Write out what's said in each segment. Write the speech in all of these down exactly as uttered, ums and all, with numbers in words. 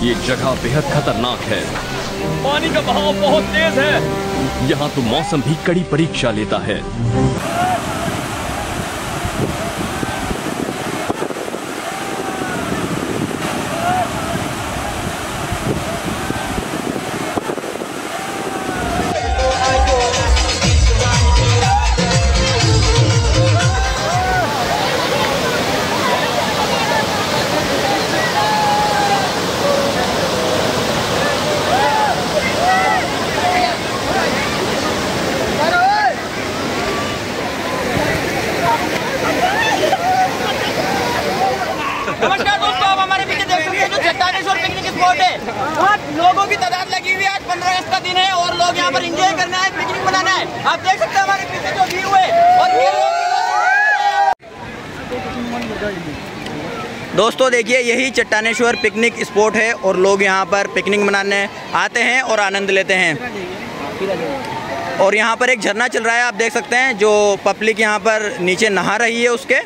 ये जगह बेहद खतरनाक है। पानी का बहाव बहुत तेज है। यहाँ तो मौसम भी कड़ी परीक्षा लेता है। नमस्कार दोस्तों, आप हमारे पीछे देख सकते हैं जो चट्टानेश्वर पिकनिक स्पॉट है। वहाँ लोगों की तादाद लगी हुई है। आज पंद्रह अगस्त का दिन है और लोग यहाँ पर एंजॉय करना है, पिकनिक मनाना है। आप देख सकते हैं हमारे पीछे जो व्यू है और ये लोग। दोस्तों देखिए, यही चट्टानेश्वर पिकनिक स्पॉट है और लोग यहाँ पर पिकनिक मनाने आते हैं और आनंद लेते हैं। और यहाँ पर एक झरना चल रहा है, आप देख सकते हैं, जो पब्लिक यहाँ पर नीचे नहा रही है उसके।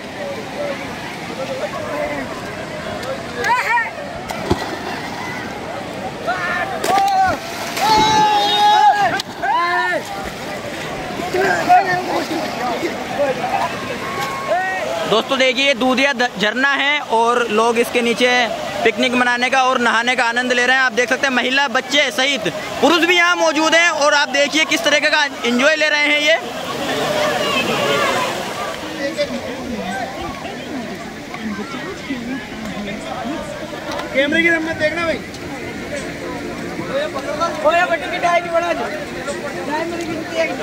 दोस्तों देखिए, दूधिया झरना है और लोग इसके नीचे पिकनिक मनाने का और नहाने का आनंद ले रहे हैं। आप देख सकते हैं महिला, बच्चे सहित पुरुष भी यहाँ मौजूद हैं और आप देखिए किस तरीके का एंजॉय ले रहे हैं ये। कैमरे की तरफ देखना भाई। ओए बटन की टाइट बना दो। टाइम मेरी गिनती है।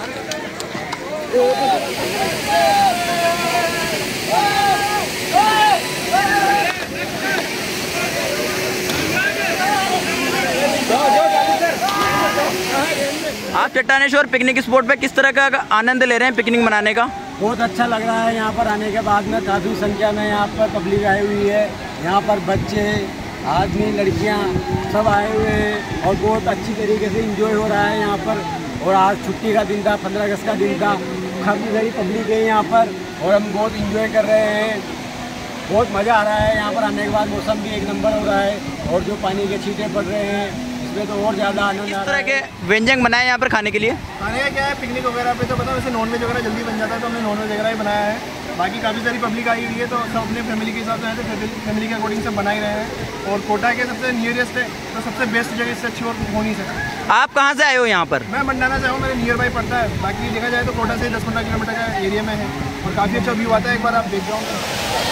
आप चट्टानेश्वर पिकनिक स्पॉट पे किस तरह का आनंद ले रहे हैं पिकनिक मनाने का? बहुत अच्छा लग रहा है। यहाँ पर आने के बाद में काफ़ी संख्या में यहाँ पर पब्लिक आई हुई है। यहाँ पर बच्चे, आदमी, लड़कियाँ सब आए हुए हैं और बहुत अच्छी तरीके से एंजॉय हो रहा है यहाँ पर। और आज छुट्टी का दिन था, पंद्रह अगस्त का दिन था। काफ़ी सारी पब्लिक है यहाँ पर और हम बहुत एंजॉय कर रहे हैं। बहुत मज़ा आ रहा है यहाँ पर आने के बाद। मौसम भी एक नंबर हो रहा है और जो पानी के छींटे पड़ रहे हैं इसमें तो और ज़्यादा आनंद आ रहा है। किस तरह के व्यंजन बनाए यहाँ पर खाने के लिए? खाने का क्या है, पिकनिक वगैरह पे तो पता है वैसे नॉनवेज वगैरह जल्दी बन जाता है, तो हमने नॉनवेज वगैरह ही बनाया है। बाकी काफ़ी सारी पब्लिक आई हुई है तो सब अपने फैमिली के हिसाब से आए थे, फैमिली के अकॉर्डिंग सब बना ही रहे हैं। और कोटा के सबसे नियरेस्ट है तो सबसे बेस्ट जगह, इससे अच्छी और हो नहीं सकती। आप कहाँ से आए हो यहाँ पर? मैं मंडाना से हूँ, मेरे नियर बाई पड़ता है। बाकी देखा जाए तो कोटा से दस पंद्रह किलोमीटर का एरिया में है और काफ़ी अच्छा व्यू आता है। एक बार आप देख जाओ।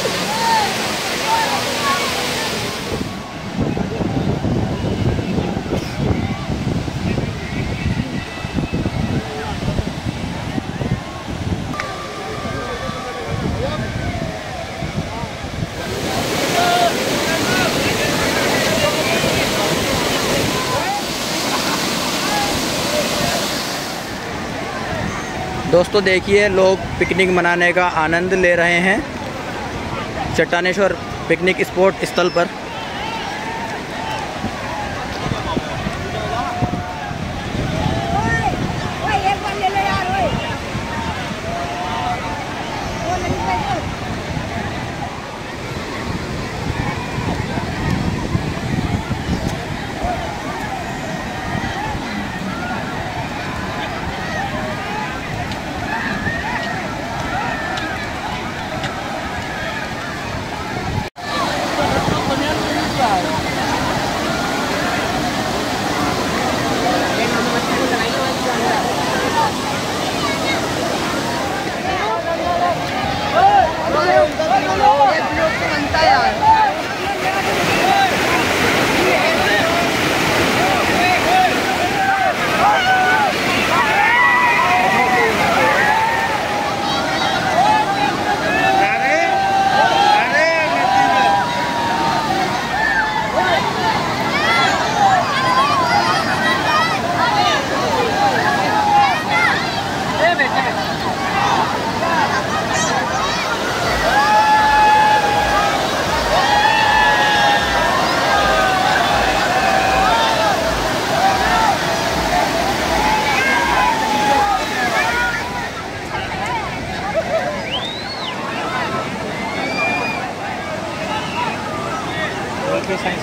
दोस्तों देखिए, लोग पिकनिक मनाने का आनंद ले रहे हैं चट्टानेश्वर पिकनिक स्पॉट स्थल पर।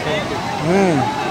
आपको?